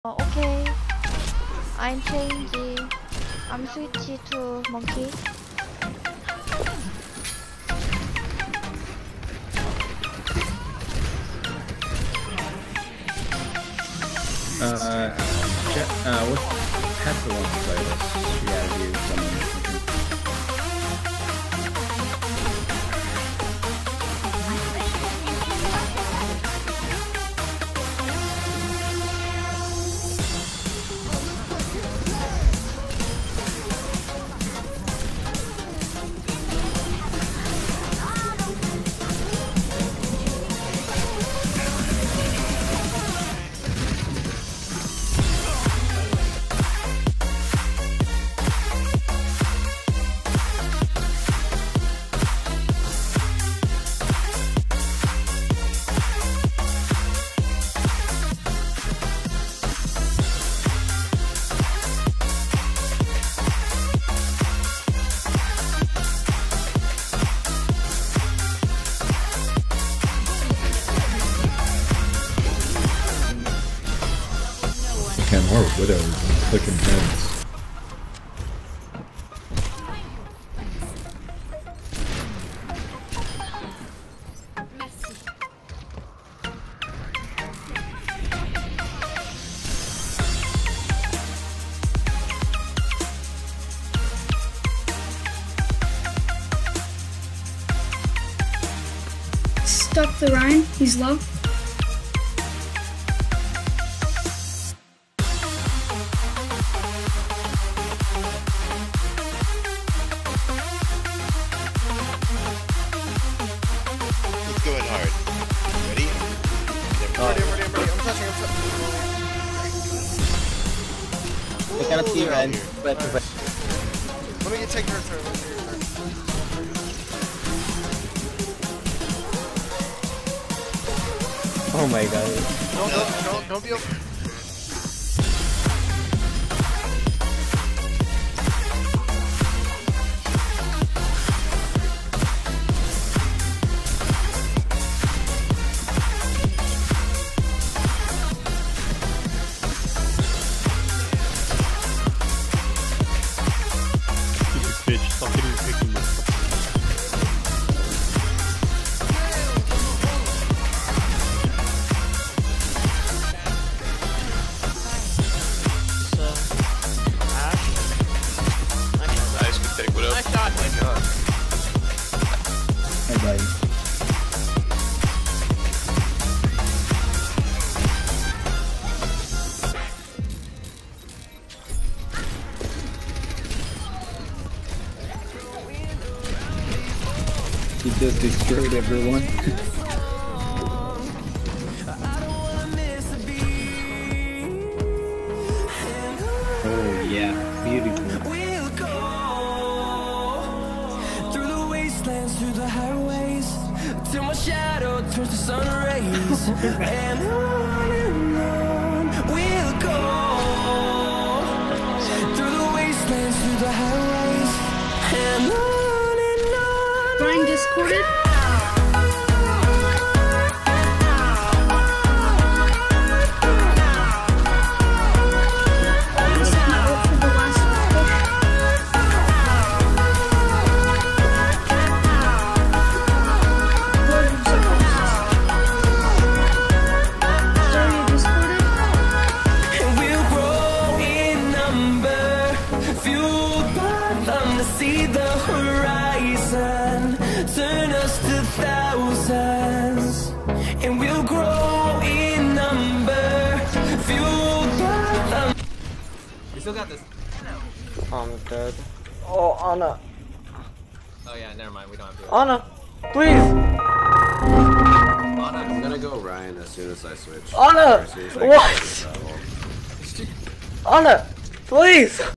Okay. I'm changing. I'm switching to monkey. What Pepper wants to play this? She gotta do something. Can more widows clicking heads. Stop the Ryan, he's low. It's going hard. Ready? Ready. I'm touching. I gotta see Ryan. Let me take her turn. Oh my god. Don't be open. Bitch, stop getting picking this. Nice, good take, what up? Nice shot. Oh my god. Hey, buddy. He just destroyed everyone. Oh yeah, beautiful. We'll go through the wastelands, through the highways, till my shadow turns to sun rays. And on we'll go through the wastelands, through the highways, and on. Ryan discorded. See the horizon, turn us to thousands, and we'll grow in number, fueled by the... You still got this. I'm dead. Oh, Anna. Oh yeah, never mind. We don't have to. Anna, please. I'm gonna go Ryan as soon as I switch. Anna, what? Anna, please.